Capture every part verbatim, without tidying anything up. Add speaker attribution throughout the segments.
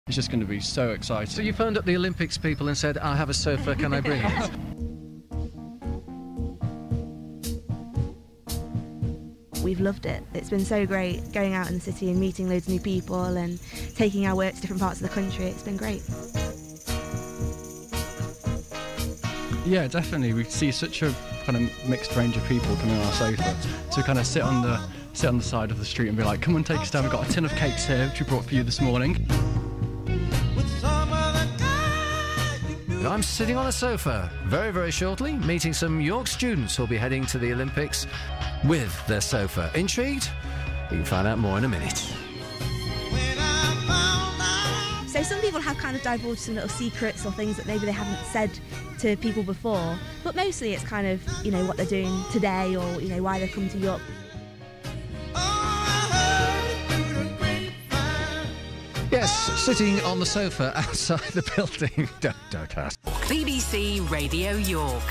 Speaker 1: It's just going to be so exciting.
Speaker 2: So you phoned up the Olympics people and said, I have a sofa, can I bring it?
Speaker 3: We've loved it. It's been so great going out in the city and meeting loads of new people and taking our work to different parts of the country. It's been great.
Speaker 1: Yeah, definitely. We see such a kind of mixed range of people coming on our sofa. So we kind of sit on the sit on the side of the street and be like, come and take us down. We've got a tin of cakes here, which we brought for you this morning.
Speaker 2: I'm sitting on a sofa very, very shortly, meeting some York students who'll be heading to the Olympics with their sofa. Intrigued? You can find out more in a minute.
Speaker 3: So some people have kind of divulged some little secrets or things that maybe they haven't said to people before, but mostly it's kind of, you know, what they're doing today or, you know, why they've come to York.
Speaker 2: Yes, sitting on the sofa outside the building. don't, don't ask.
Speaker 4: B B C Radio York.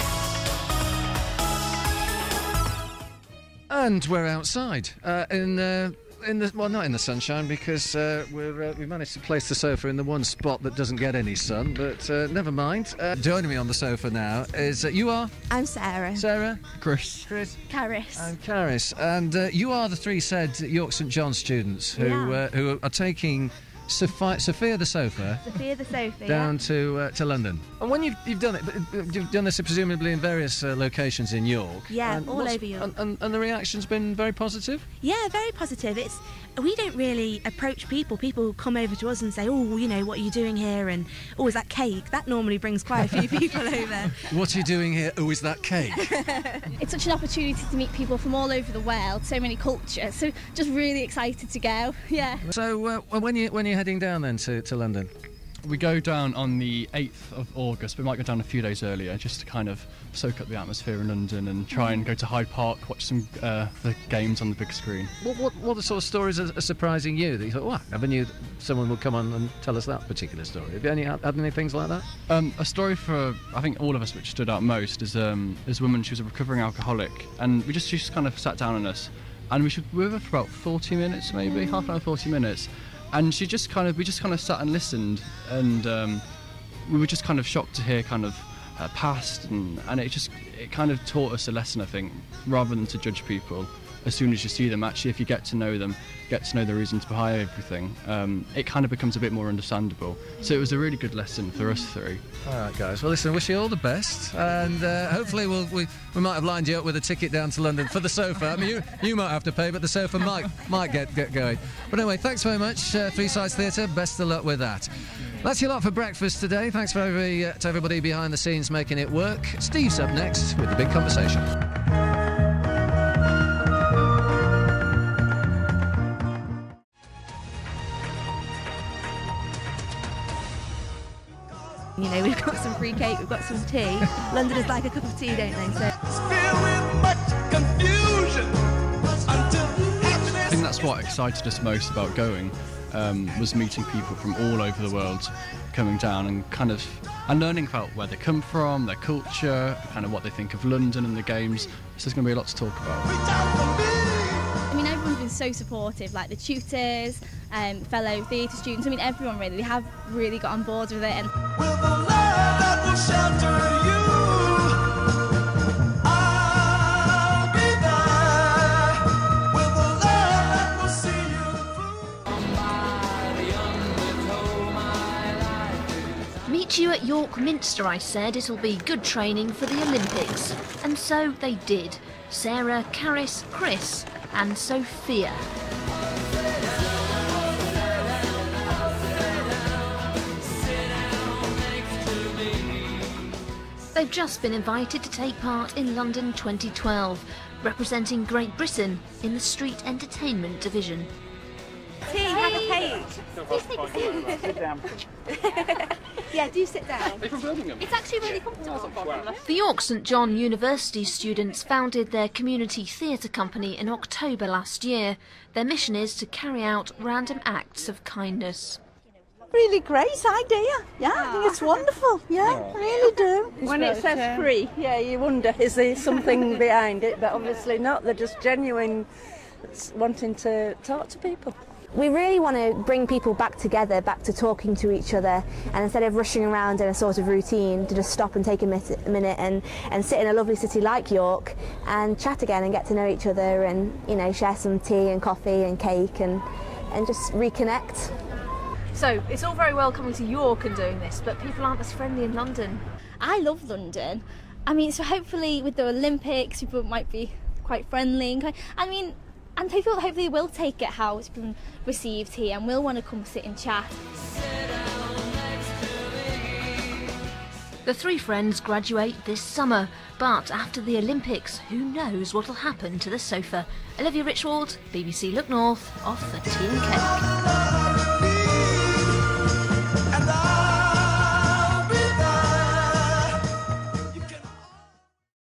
Speaker 2: And we're outside uh, in uh, in the well, not in the sunshine because uh, we're uh, we managed to place the sofa in the one spot that doesn't get any sun. But uh, never mind. Uh, joining me on the sofa now is uh, you are
Speaker 3: I'm Sarah.
Speaker 2: Sarah,
Speaker 1: Chris.
Speaker 2: Chris,
Speaker 3: Caris.
Speaker 2: and Caris, and uh, you are the three said York St John students who
Speaker 3: Yeah.
Speaker 2: uh, who are taking Sophia, Sophia the sofa.
Speaker 3: Sophia the sofa.
Speaker 2: Down
Speaker 3: yeah.
Speaker 2: to uh, to London. And when you've you've done it, but you've done this presumably in various uh, locations in York.
Speaker 3: Yeah,
Speaker 2: and
Speaker 3: all
Speaker 2: what's-
Speaker 3: over York.
Speaker 2: And, and, and the reaction's been very positive.
Speaker 3: Yeah, very positive. It's we don't really approach people. People come over to us and say, "Oh, you know, what are you doing here?" And "Oh, is that cake?" That normally brings quite a few people over.
Speaker 2: What are you doing here? Oh, is that cake?
Speaker 5: It's such an opportunity to meet people from all over the world, so many cultures. So just really excited to go. Yeah.
Speaker 2: So uh, when you when you're heading down then to, to London?
Speaker 1: We go down on the eighth of August. We might go down a few days earlier just to kind of soak up the atmosphere in London and try and go to Hyde Park, watch some uh, the games on the big screen.
Speaker 2: What what what the sort of stories are, are surprising you that you thought, wow, I never knew someone would come on and tell us that particular story? Have you any had any things like that?
Speaker 1: Um, a story for I think all of us which stood out most is um, this woman. She was a recovering alcoholic, and we just she just kind of sat down on us, and we should we were with her for about forty minutes, maybe half an hour, forty minutes. And she just kind of, we just kind of sat and listened, and um, we were just kind of shocked to hear kind of her past, and, and it just, it kind of taught us a lesson, I think, rather than to judge people. As soon as you see them, actually, if you get to know them, get to know the reasons behind everything, um, it kind of becomes a bit more understandable. So it was a really good lesson for us three.
Speaker 2: All right, guys. Well, listen, wish you all the best, and uh, hopefully we'll, we we might have lined you up with a ticket down to London for the sofa. I mean, you you might have to pay, but the sofa might might get get going. But anyway, thanks very much, uh, Three Sides Theatre. Best of luck with that. That's your lot for breakfast today. Thanks for every, uh, to everybody behind the scenes making it work. Steve's up next with the big conversation.
Speaker 3: You know, we've got some free cake, we've got some tea. Londoners like a cup of tea, don't they? So.
Speaker 1: I think that's what excited us most about going, um, was meeting people from all over the world coming down and kind of and learning about where they come from, their culture, kind of what they think of London and the games. So there's going to be a lot to talk about.
Speaker 5: I mean, everyone's been so supportive, like the tutors, um, fellow theatre students. I mean, everyone really. They have really got on board with it. And
Speaker 6: With the love that will shelter you, I'll be there. With the love that will see you through.
Speaker 7: Meet you at York Minster, I said. It'll be good training for the Olympics. And so they did. Sarah, Caris, Chris and Sophia. They've just been invited to take part in London twenty twelve, representing Great Britain in the Street Entertainment Division.
Speaker 3: Tea, have a cake.
Speaker 6: Sit down.
Speaker 3: Yeah, do sit down.
Speaker 1: They're from Birmingham.
Speaker 5: it's actually really comfortable.
Speaker 7: The York St John University students founded their community theatre company in October last year. Their mission is to carry out random acts of kindness.
Speaker 8: Really great idea. Yeah, I think it's wonderful. Yeah, I really do. When it says free, yeah, you wonder, is there something behind it? But obviously not. They're just genuine wanting to talk to people.
Speaker 3: We really want to bring people back together, back to talking to each other, and instead of rushing around in a sort of routine, to just stop and take a minute, a minute and, and sit in a lovely city like York and chat again and get to know each other and, you know, share some tea and coffee and cake and, and just reconnect.
Speaker 7: So, it's all very well coming to York and doing this, but people aren't as friendly in London.
Speaker 5: I love London. I mean, so hopefully with the Olympics, people might be quite friendly. And kind, I mean, and people hopefully will take it how it's been received here and will want to come sit and chat.
Speaker 7: The three friends graduate this summer, but after the Olympics, who knows what'll happen to the sofa? Olivia Richwald, B B C Look North, off the Tea and Cake.